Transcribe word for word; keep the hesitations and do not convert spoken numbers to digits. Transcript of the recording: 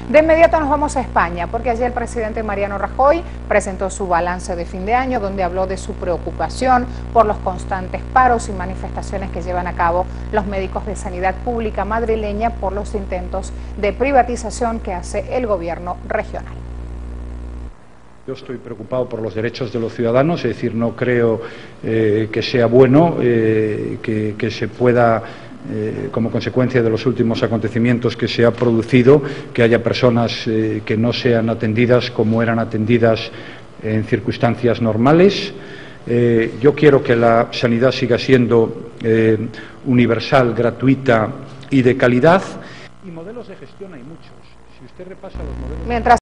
De inmediato nos vamos a España, porque allí el presidente Mariano Rajoy presentó su balance de fin de año, donde habló de su preocupación por los constantes paros y manifestaciones que llevan a cabo los médicos de sanidad pública madrileña por los intentos de privatización que hace el gobierno regional. Yo estoy preocupado por los derechos de los ciudadanos, es decir, no creo eh, que sea bueno eh, que, que se pueda, eh, como consecuencia de los últimos acontecimientos que se ha producido, que haya personas eh, que no sean atendidas como eran atendidas en circunstancias normales. Eh, yo quiero que la sanidad siga siendo eh, universal, gratuita y de calidad. Y modelos de gestión hay muchos. Si usted repasa los modelos... Mientras